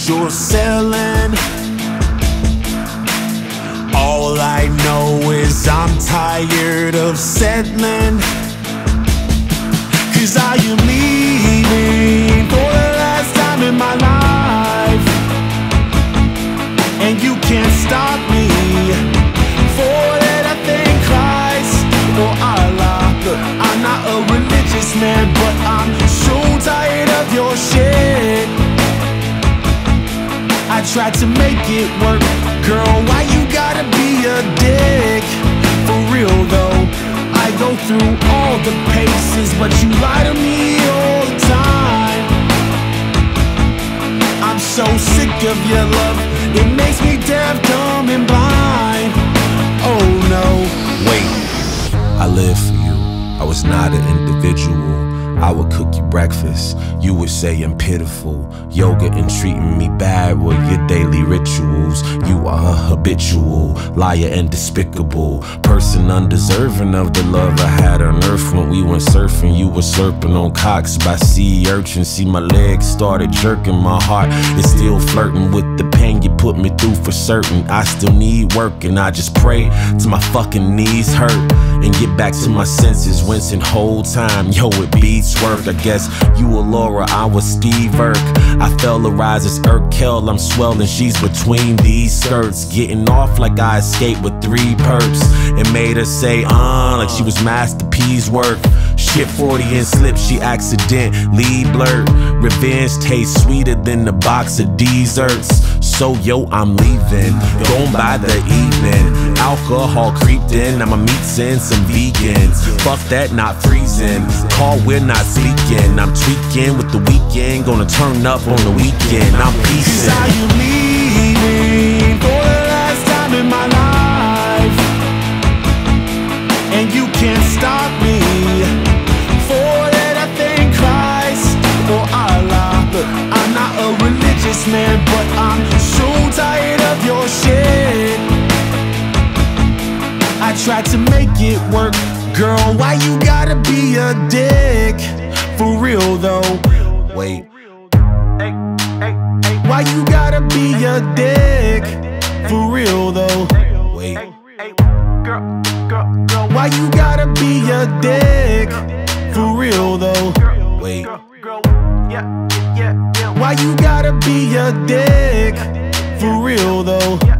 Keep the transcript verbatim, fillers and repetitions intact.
what you're selling. All I know is I'm tired of settling. Cause I am leaving for the last time in my life, and you can't stop me. For that I thank Christ or Allah. Look, I'm not a religious man, but I'm so tired of your shit. I tried to make it work, girl, why you gotta be a dick? For real though, I go through all the paces, but you lie to me all the time. I'm so sick of your love, it makes me deaf, dumb, and blind. Oh no. Wait, I live for you, I was not an individual. I would cook you breakfast, you would say I'm pitiful. Yoga and treating me bad were your daily rituals. You are a habitual liar and despicable person, undeserving of the love I had on earth. When we went surfing, you were slurping on cocks by sea urchins. See, my legs started jerking, my heart is still flirting with the pain you put me through for certain. I still need work, and I just pray till my fucking knees hurt and get back to my senses. Wincing whole time, yo, it beats work. I guess you were Laura, I was Steve Urk. I fell to rise as Urkel, I'm swelling, she's between these skirts. Getting off like I escaped with three perps. It made her say, uh, like she was Master P's work. Shit forty and slip, she accidentally blurred. Revenge tastes sweeter than the box of desserts. So yo, I'm leaving, gone by the evening. Alcohol creeped in, I'ma meet in some vegans. Fuck that, not freezing. Call, we're not sleeking. I'm tweaking with the weekend, gonna turn up on the weekend. I'm peacing. Cause I am leaving for the last time in my life, and you can't stop me. For that I thank Christ or Allah. Look, I'm not a religious man, but I'm so tired of your shit. I tried to make it work, girl, why you gotta be a dick? For real though. Wait, why you gotta be a dick? For real though. Wait, why you gotta be a dick? For real though. Wait, why you gotta be a dick? For real though.